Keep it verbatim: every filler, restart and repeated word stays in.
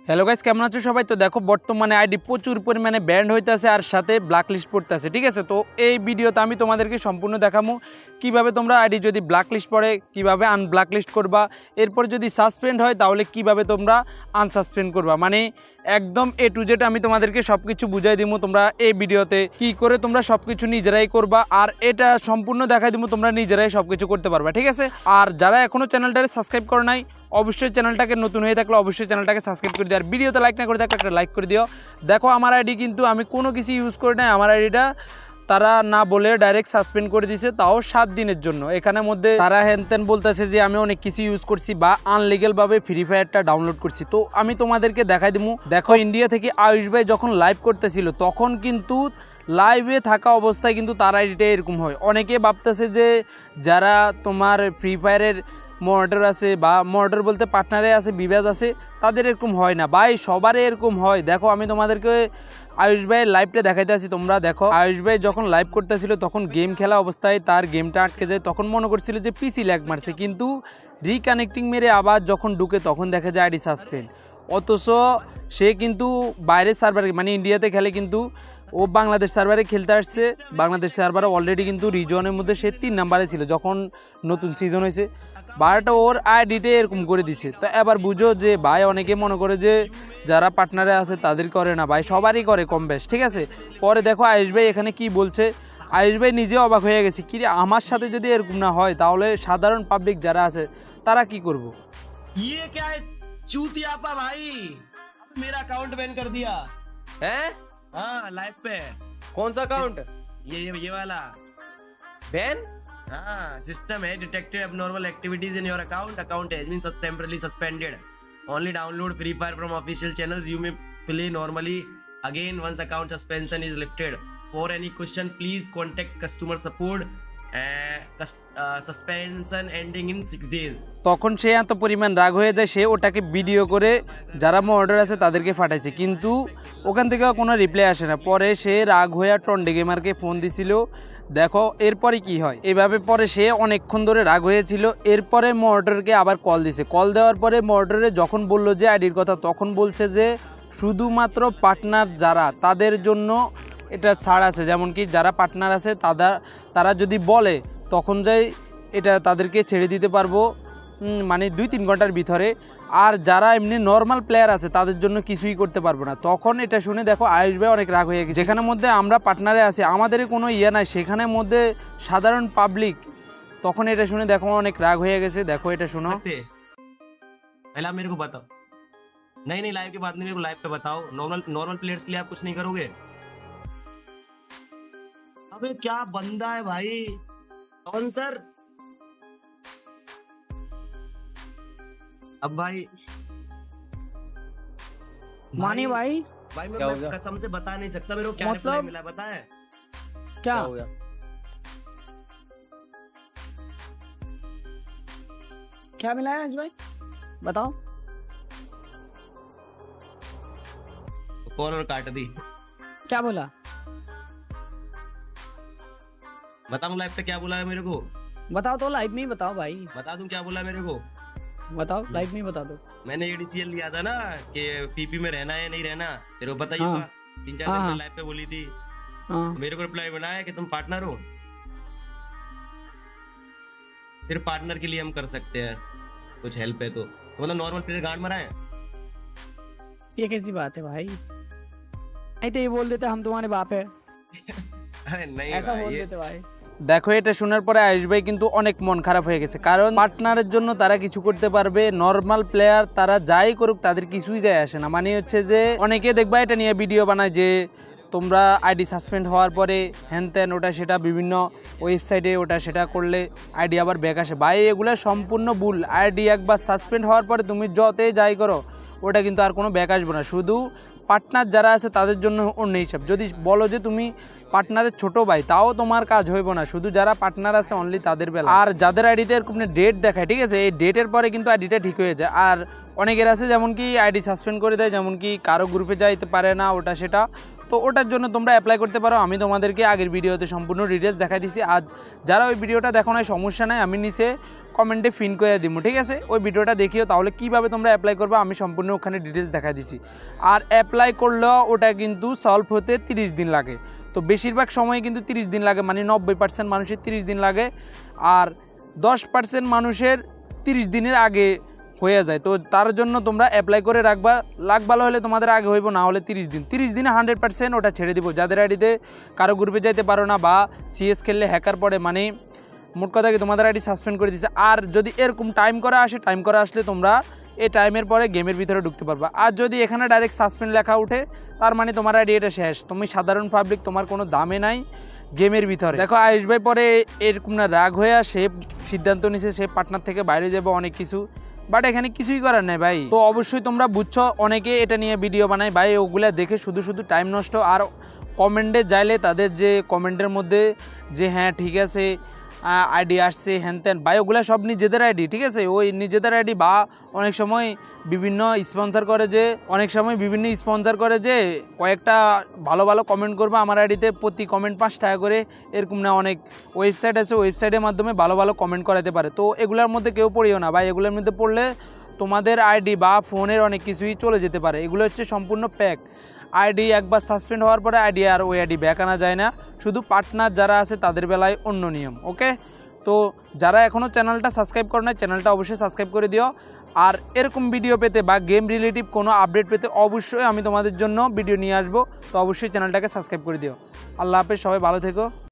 Hello guys, কেমন আছো সবাই? তো দেখো বর্তমানে আইডি প্রচুর পরিমাণে ব্যান্ড হইতেছে আর সাথে ব্ল্যাক লিস্ট পড়তেছে, ঠিক আছে। তো এই ভিডিওতে আমি তোমাদেরকে সম্পূর্ণ দেখাবো কিভাবে তোমরা আইডি যদি ব্ল্যাক লিস্ট পড়ে কিভাবে আনব্ল্যাক লিস্ট করবা, এরপর যদি সাসপেন্ড হয় তাহলে কিভাবে তোমরা আনসাসপেন্ড করবা, মানে একদম এ টু জেড আমি তোমাদেরকে সব কিছু বুঝাই দিব। তোমরা এই ভিডিওতে কি করে তোমরা সব কিছু নিজেরাই করবা আর এটা সম্পূর্ণ দেখাই দিব, তোমরা নিজেরাই সব কিছু করতে পারবা, ঠিক আছে। আর যারা এখনও চ্যানেলটাকে সাবস্ক্রাইব করো নাই অবশ্যই চ্যানেলটাকে নতুন হয়ে থাকলে অবশ্যই চ্যানেলটাকে সাবস্ক্রাইব করে দিও আর ভিডিওতে লাইক না করে থাকলে একটা লাইক করে দিও। দেখো আমার আইডি কিন্তু আমি কোনো কিছু ইউজ করি নাই, আমার আইডিটা তারা না বলে ডাইরেক্ট সাসপেন্ড করে দিছে, তাও সাত দিনের জন্য। এখানের মধ্যে তারা হ্যানত্যান বলতেছে যে আমি অনেক কিছু ইউজ করছি বা আনলিগেলভাবে ফ্রি ফায়ারটা ডাউনলোড করছি। তো আমি তোমাদেরকে দেখাই দিব। দেখো ইন্ডিয়া থেকে আয়ুষ ভাই যখন লাইভ করতেছিল তখন কিন্তু লাইভে থাকা অবস্থায় কিন্তু তার আইডিটা এরকম হয়। অনেকে ভাবতেছে যে যারা তোমার ফ্রি ফায়ারের মডারেটর আছে বা মডারেটর বলতে পার্টনারে আছে, বিবাজ আছে, তাদের এরকম হয় না ভাই, সবারই এরকম হয়। দেখো আমি তোমাদেরকে আয়ুষ ভাইয়ের লাইভটা দেখাইতে আসি, তোমরা দেখো। আয়ুষ ভাই যখন লাইভ করতেছিল তখন গেম খেলা অবস্থায় তার গেমটা আটকে যায়, তখন মনে করছিল যে পিসি ল্যাগ মারছে, কিন্তু রিকানেক্টিং মেরে আবার যখন ঢুকে তখন দেখা যায় আইডি সাসপেন্ড। অথচ সে কিন্তু বাইরের সার্ভারে মানে ইন্ডিয়াতে খেলে, কিন্তু ও বাংলাদেশ সার্ভারে খেলতে আসছে। বাংলাদেশ সার্ভারে অলরেডি কিন্তু রিজনের মধ্যে সে তিন নাম্বারে ছিল যখন নতুন সিজন হয়েছে, বারোটা ওর আইডিতে এরকম করে দিছে। তো এবার বুঝো যে ভাই অনেকে মনে করে যে যারা পার্টনারে আছে তাদের করে না, ভাই সবারই করে কম বেশ, ঠিক আছে। পরে দেখো আয়ুষ ভাই এখানে কি বলছে। আয়ুষ ভাই নিজে অবাক হয়ে গেছে, কি রে আমার সাথে যদি এরকম না হয় তাহলে সাধারণ পাবলিক যারা আছে তারা কি করবো। ये क्या है चूतियापा भाई, मेरा अकाउंट बैन कर दिया है। हाँ लाइव पे। कौन सा अकाउंट? ये ये ये वाला बैन? हाँ सिस्टम है detected abnormal activities in your account account has been temporarily suspended, only download free fire from official channels, you may play normally again once account suspension is lifted, for any question please contact customer support, suspension ending in six days. তখন সে এত পরিমাণ রাগ হয়ে যায়, সে ওটাকে video করে যারা মডারেটর আছে তাদেরকে পাঠাইছে, কিন্তু ওখান থেকে কোনো রিপ্লাই আসে না। পরে সে রাগ হয়ে টন্ডে গেমারকে ফোন দিছিল। দেখো এরপরে কি হয়, এভাবে পরে সে অনেকক্ষণ ধরে রাগ হয়েছিল। এরপরে মডারেটরকে আবার কল দিছে, কল দেওয়ার পরে মডারেটর যখন বলল যে আইডির কথা, তখন বলছে যে শুধুমাত্র পার্টনার যারা তাদের জন্য এটা ছাড় আছে, যেমন কি যারা পার্টনার আছে তারা তারা যদি বলে তখন যাই এটা তাদেরকে ছেড়ে দিতে পারবো, মানে দুই তিন ঘন্টার ভিতরে। আর যারা এমনি নর্মাল প্লেয়ার আছে তাদের জন্য কিছুই করতে পারবো না। তখন এটা শুনে দেখো আয়ুষ ভাই অনেক রাগ হয়ে গেছে। যেখানের মধ্যে আমরা পার্টনারে আছি আমাদের কোনো ইয়ে নাই, সেখানের মধ্যে সাধারণ পাবলিক, তখন এটা শুনে দেখো অনেক রাগ হয়ে গেছে। দেখো এটা শোনো। पहले आप मेरे को बताओ, नहीं नहीं लाइव के बाद नहीं, मेरे को लाइव पे बताओ। नॉर्मल नॉर्मल प्लेयर्स के लिए आप कुछ नहीं करोगे? अबे क्या बंदा है भाई, कौन सर? अब भाई मानी भाई भाई मैं, क्या हो मैं गया? कसम से बता नहीं सकता मेरे को क्या मतलब? रिप्लाई मिला, पता है क्या हो गया? क्या मिला है भाई, बताओ। कॉल और काट दी। क्या बोला? बताऊं लाइव पे क्या बोला है मेरे को? बताओ तो, लाइव में ही बताओ भाई, बता दूं क्या बोला है मेरे को? बताओ लाइव में ही बता दो। मैंने एडीसीएल लिया था ना कि पीपी में रहना है नहीं रहना, तेरे को बताइए हाँ। तीन चार हाँ, दिन हाँ। लाइव पे बोली थी, हाँ मेरे को रिप्लाई बना है कि तुम पार्टनर हो, सिर्फ पार्टनर के लिए हम कर सकते हैं कुछ हेल्प है तो, तो मतलब नॉर्मल प्लेयर गांड मरा है। ये कैसी बात है भाई, नहीं तो ये बोल देते हम तुम्हारे बाप है, अरे नहीं ऐसा भाई, बोल ये- देते भाई। দেখো এটা শোনার পরে আয়ুষ ভাই কিন্তু অনেক মন খারাপ হয়ে গেছে, কারণ পার্টনারের জন্য তারা কিছু করতে পারবে, নর্মাল প্লেয়ার তারা যাই করুক তাদের কিছুই যায় আসে না। মানে হচ্ছে যে অনেকে দেখবা এটা নিয়ে ভিডিও বানায় যে তোমরা আইডি সাসপেন্ড হওয়ার পরে হ্যান ত্যান ওটা সেটা বিভিন্ন ওয়েবসাইটে ওটা সেটা করলে আইডি আবার ব্যাক আসে। ভাই এগুলো সম্পূর্ণ ভুল। আইডি একবার সাসপেন্ড হওয়ার পরে তুমি যতই যাই করো ওটা কিন্তু আর কোনো ব্যাক আসবে না। শুধু পার্টনার যারা আছে তাদের জন্য অন্য হিসাব। যদি বলো যে তুমি পার্টনারের ছোট ভাই তাও তোমার কাজ হইব না, শুধু যারা পার্টনার আছে অনলি তাদের বেলা। আর যাদের আইডিতে এরকম ডেট দেখায়, ঠিক আছে, এই ডেটের পরে কিন্তু আইডিটা ঠিক হয়ে যায়। আর অনেকের আছে যেমন কি আইডি সাসপেন্ড করে দেয়, যেমন কি কারো গ্রুপে যাইতে পারে না ওটা সেটা, তো ওটার জন্য তোমরা অ্যাপ্লাই করতে পারো। আমি তোমাদেরকে আগের ভিডিওতে সম্পূর্ণ ডিটেলস দেখাই দিছি। আর যারা ওই ভিডিওটা দেখো না সমস্যা নাই, আমি নিচে কমেন্টে পিন করে দিব, ঠিক আছে? ওই ভিডিওটা দেখিও, তাহলে কীভাবে তোমরা অ্যাপ্লাই করবে আমি সম্পূর্ণ ওখানে ডিটেলস দেখাই দিছি। আর অ্যাপ্লাই করলেও ওটা কিন্তু সলভ হতে তিরিশ দিন লাগে। তো বেশিরভাগ সময় কিন্তু তিরিশ দিন লাগে, মানে নব্বই পার্সেন্ট মানুষের তিরিশ দিন লাগে, আর দশ পার্সেন্ট মানুষের তিরিশ দিনের আগে হয়ে যায়। তো তার জন্য তোমরা অ্যাপ্লাই করে রাখবা, লাখ ভালো হলে তোমাদের আগে হইব, না হলে তিরিশ দিন তিরিশ দিনে হান্ড্রেড পার্সেন্ট ওটা ছেড়ে দিব। যাদের আইডিতে কারো গ্রুপে যাইতে পারো না বা সিএস খেললে হ্যাকার পড়ে, মানে মোট কথা কি তোমাদের আইডি সাসপেন্ড করে দিচ্ছে। আর যদি এরকম টাইম করা আসে, টাইম করা আসলে তোমরা এই টাইমের পরে গেমের ভিতরে ঢুকতে পারবা। আর যদি এখানে ডাইরেক্ট সাসপেন্ড লেখা উঠে, তার মানে তোমার আইডি এটা শেষ, তুমি সাধারণ পাবলিক, তোমার কোনো দামে নাই গেমের ভিতরে। দেখো আয়ুষ ভাই পরে এরকম না রাগ হয়ে সে সিদ্ধান্ত নিছে সে পার্টনার থেকে বাইরে যাবে অনেক কিছু, বাট এখানে কিছুই করার নেই ভাই। তো অবশ্যই তোমরা বুঝছো, অনেকে এটা নিয়ে ভিডিও বানায় ভাই, ওগুলা দেখে শুধু শুধু টাইম নষ্ট। আর কমেন্টে যাইলে তাদের যে কমেন্টের মধ্যে যে হ্যাঁ ঠিক আছে আইডি আসছে হ্যান ত্যান, ভাই ওগুলো সব নিজেদের আইডি, ঠিক আছে? ওই নিজেদের আইডি বা অনেক সময় বিভিন্ন স্পন্সর করে, যে অনেক সময় বিভিন্ন স্পন্সর করে যে কয়েকটা ভালো ভালো কমেন্ট করবে আমার আইডিতে, প্রতি কমেন্ট পাঁচ টাকা করে, এরকম না অনেক ওয়েবসাইট আছে, ওয়েবসাইটের মাধ্যমে ভালো ভালো কমেন্ট করাতে পারে। তো এগুলোর মধ্যে কেউ পড়িও না ভাই, এগুলোর মধ্যে পড়লে তোমাদের আইডি বা ফোনের অনেক কিছুই চলে যেতে পারে। এগুলো হচ্ছে সম্পূর্ণ প্যাক। আইডি একবার সাসপেন্ড হওয়ার পরে আইডি আর ওই আইডি ব্যাক আনা যায় না, শুধু পার্টনার যারা আছে তাদের বেলায় অন্য নিয়ম। ওকে, তো যারা এখনও চ্যানেলটা সাবস্ক্রাইব করে না, চ্যানেলটা অবশ্যই সাবস্ক্রাইব করে দিও। আর এরকম ভিডিও পেতে বা গেম রিলেটিভ কোনো আপডেট পেতে অবশ্যই আমি তোমাদের জন্য ভিডিও নিয়ে আসবো, তো অবশ্যই চ্যানেলটাকে সাবস্ক্রাইব করে দিও। আল্লাহ হাফেজ, সবাই ভালো থেকো।